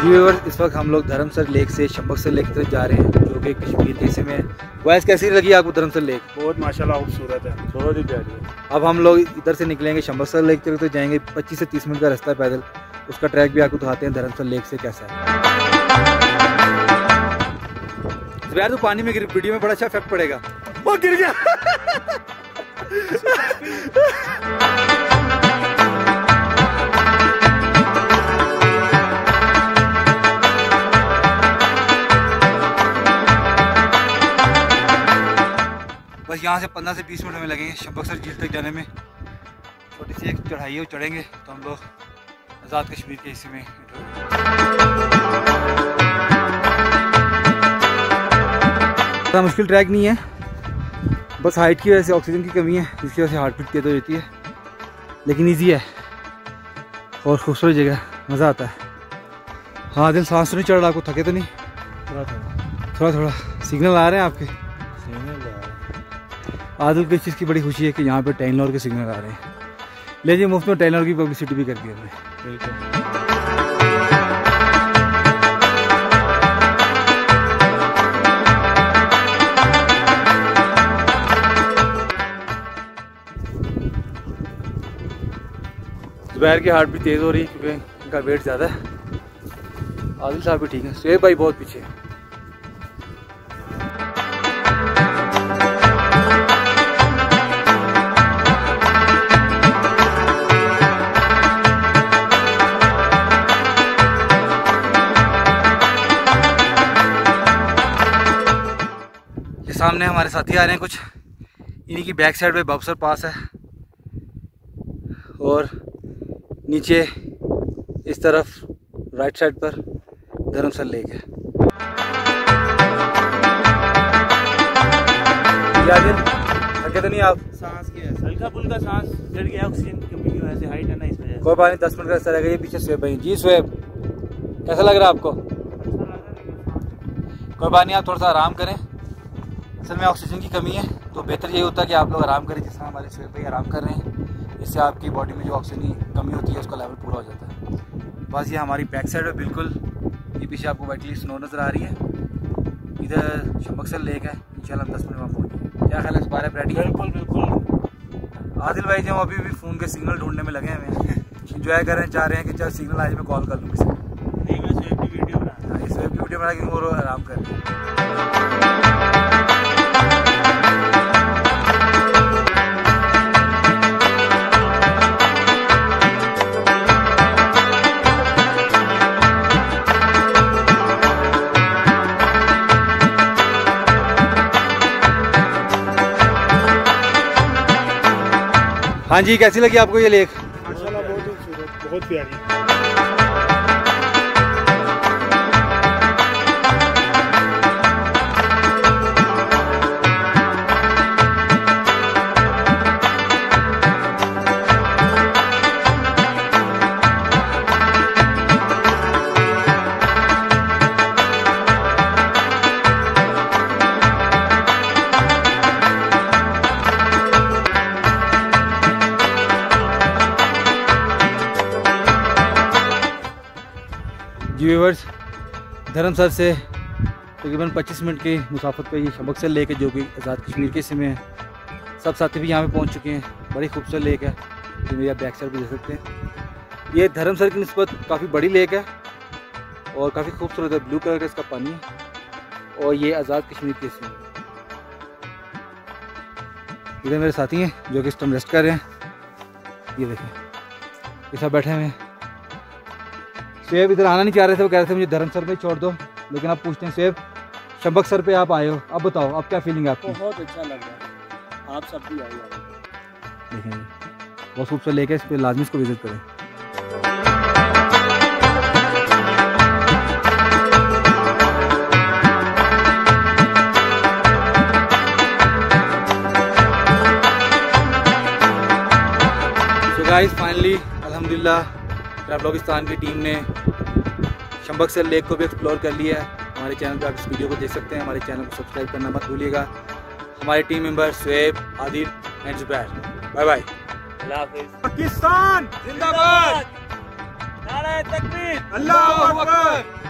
Viewers, इस वक्त हम लोग धर्मसर लेक से शंबकसर लेक की तरफ जा रहे हैं, जो कि कश्मीर के हिस्से में है। वैसे कैसी लगी आपको धर्मसर लेक? बहुत माशाल्लाह खूबसूरत है, बहुत ही प्यारी है। अब हम लोग इधर से निकलेंगे शंबकसर लेक की तरफ, तो जाएंगे 25 से 30 मिनट का रास्ता है पैदल। उसका ट्रैक भी आपको दिखाते हैं धर्मसर लेक से कैसा है। यार तो पानी में गिर, वीडियो में बड़ा अच्छा इफेक्ट पड़ेगा। वो गिर गया। बस यहाँ से 15 से 20 मिनट में लगेंगे शंबकसर झील तक जाने में। छोटी सी एक चढ़ाई है, वो चढ़ेंगे तो हम लोग आज़ाद कश्मीर के हिस्से में। इतना मुश्किल ट्रैक नहीं है, बस हाइट की वजह से ऑक्सीजन की कमी है, जिसकी वजह से हार्ट बीट तेज हो जाती है, लेकिन ईजी है और खूबसूरत जगह, मज़ा आता है। हाँ दिल, सांस तो नहीं चढ़ रहा आपको? थके तो नहीं? थोड़ा थोड़ा सिग्नल आ रहे हैं आपके? आदिल को इस चीज़ की बड़ी खुशी है कि यहाँ पे टेनलॉर के सिग्नल आ रहे हैं। ले जी, मुफ्त में टेनलॉर की पब्लिसिटी भी कर दी हमने। जुबैर की हार्ट भी तेज़ हो रही है क्योंकि इनका वेट ज़्यादा है। आदिल साहब भी ठीक है, शुएब भाई बहुत पीछे है। सामने हमारे साथी आ रहे हैं कुछ, इन्हीं की बैक साइड पे बाबूसर पास है और नीचे इस तरफ राइट साइड पर धर्मसर लेक है। थके तो नहीं आप? सांस की है, हल्का फुल्का सांस चढ़ गया, ऑक्सीजन की कमी की वजह से, हाइट है ना इस वजह से। कोई बात नहीं, 10 मिनट का रास्ता रहेगा। ये पीछे शुएब भाई। जी शुएब, कैसा लग रहा है आपको? कोई बात नहीं, आप थोड़ा सा आराम करें। असल में ऑक्सीजन की कमी है, तो बेहतर यही होता है कि आप लोग आराम करें, जिस तरह हमारे शुएब भाई आराम कर रहे हैं। इससे आपकी बॉडी में जो ऑक्सीजन की कमी होती है उसका लेवल पूरा हो जाता है। बस ये हमारी बैक साइड है बिल्कुल, ये पीछे आपको वाइटली स्नो नज़र आ रही है। इधर शंबकसर लेक है, इंशाल्लाह हम 10 मिनट में पहुँचेंगे। क्या ख्याल है इस बारे में? बिल्कुल बिल्कुल। आदिल भाई जो अभी भी फ़ोन के सिग्नल ढूंढने में लगे हैं, इंजॉय कर रहे हैं, चाह रहे हैं कि चल सिग्नल आज मैं कॉल कर लूँ किसी को। नहीं, मैं शुएब की वीडियो बना रहा हूँ। शुएब की वीडियो बना के वो आराम कर रहे हैं। हाँ जी, कैसी लगी आपको ये लेक? माशाल्लाह बहुत खूबसूरत, बहुत प्यारी। व्यूअर्स, धर्मसर से तकरीबन 25 मिनट की मुसाफत पे ये शंबकसर लेक है, जो कि आज़ाद कश्मीर के हिस्से में है। सब साथी भी यहाँ पे पहुँच चुके हैं। बड़ी खूबसूरत लेक है, जो मेरी आप बैक साइड पे देख सकते हैं। ये धर्मसर की निस्बत काफ़ी बड़ी लेक है और काफ़ी खूबसूरत है, ब्लू कलर का इसका पानी है और ये आज़ाद कश्मीर के हिस्से में। इधर मेरे साथी हैं जो कि इस टाइम रेस्ट कर रहे हैं। ये देखें, ये सब बैठे हुए हैं। शुएब इधर आना नहीं चाह रहे थे, वो कह रहे थे मुझे धर्मसर पे छोड़ दो, लेकिन आप पूछते हैं शुएब, शंबकसर पे आप आए हो, अब बताओ अब क्या फीलिंग है आपकी? बहुत अच्छा लग रहा है, आप सब भी आइए। देखेंगे बहुत खूबसूरत लेक है, इस पर लाजमी इसको विजिट करें। सो गाइस, फाइनली अल्हम्दुलिल्लाह ट्रैवलॉगिस्तान की टीम ने शंबकसर लेक को भी एक्सप्लोर कर लिया है। हमारे चैनल पर आप इस वीडियो को देख सकते हैं। हमारे चैनल को सब्सक्राइब करना मत भूलिएगा। हमारे team member Shoaib, Adil and Zubair, bye bye. अल्लाह हाफिज़। पाकिस्तान जिंदाबाद। नारे तकबीर, अल्लाहू अकबर।